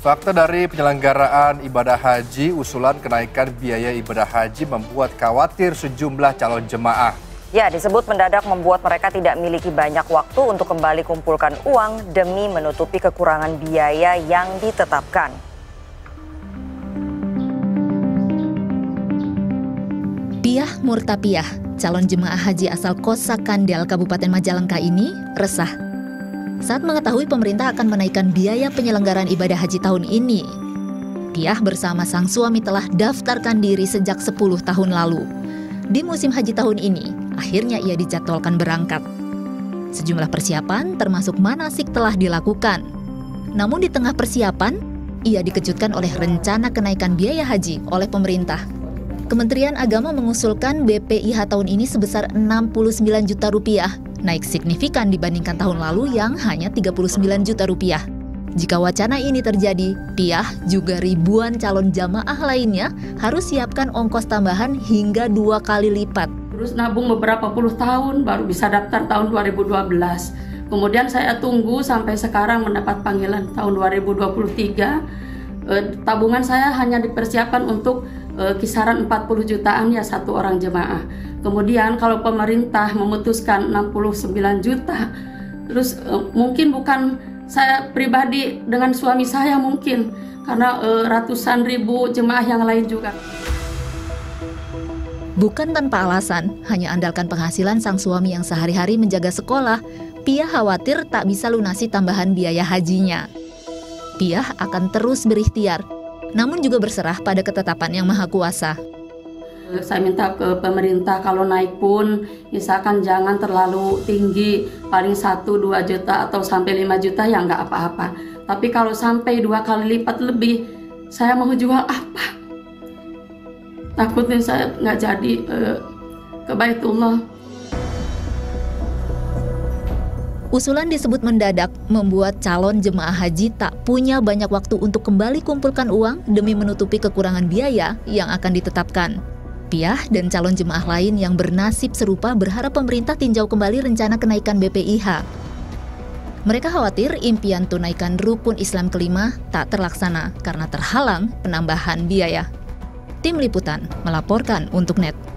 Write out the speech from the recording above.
Fakta dari penyelenggaraan ibadah haji, usulan kenaikan biaya ibadah haji membuat khawatir sejumlah calon jemaah. Ya, disebut mendadak membuat mereka tidak memiliki banyak waktu untuk kembali kumpulkan uang demi menutupi kekurangan biaya yang ditetapkan. Piah Murtapiah, calon jemaah haji asal Kosa Kandel, Kabupaten Majalengka ini resah saat mengetahui pemerintah akan menaikkan biaya penyelenggaraan ibadah haji tahun ini. Piah bersama sang suami telah daftarkan diri sejak 10 tahun lalu. Di musim haji tahun ini, akhirnya ia dijadwalkan berangkat. Sejumlah persiapan termasuk manasik telah dilakukan. Namun di tengah persiapan, ia dikejutkan oleh rencana kenaikan biaya haji oleh pemerintah. Kementerian Agama mengusulkan BPIH tahun ini sebesar 69 juta rupiah, naik signifikan dibandingkan tahun lalu yang hanya 39 juta rupiah. Jika wacana ini terjadi, Piah juga ribuan calon jamaah lainnya harus siapkan ongkos tambahan hingga 2 kali lipat. Terus nabung beberapa puluh tahun baru bisa daftar tahun 2012. Kemudian saya tunggu sampai sekarang mendapat panggilan tahun 2023. Tabungan saya hanya dipersiapkan untuk kisaran 40 jutaan ya satu orang jemaah. Kemudian kalau pemerintah memutuskan 69 juta, terus mungkin bukan saya pribadi dengan suami saya mungkin, karena ratusan ribu jemaah yang lain juga. Bukan tanpa alasan, hanya andalkan penghasilan sang suami yang sehari-hari menjaga sekolah, Piah khawatir tak bisa lunasi tambahan biaya hajinya. Piah akan terus berikhtiar, namun juga berserah pada ketetapan Yang Maha Kuasa. Saya minta ke pemerintah kalau naik pun misalkan jangan terlalu tinggi, paling 1-2 juta atau sampai 5 juta ya nggak apa-apa. Tapi kalau sampai 2 kali lipat lebih, saya mau jual apa? Takutnya saya nggak jadi ke Baitullah. Usulan disebut mendadak membuat calon jemaah haji tak punya banyak waktu untuk kembali kumpulkan uang demi menutupi kekurangan biaya yang akan ditetapkan. Piah dan calon jemaah lain yang bernasib serupa berharap pemerintah tinjau kembali rencana kenaikan BPIH. Mereka khawatir impian tunaikan rukun Islam kelima tak terlaksana karena terhalang penambahan biaya. Tim Liputan melaporkan untuk NET.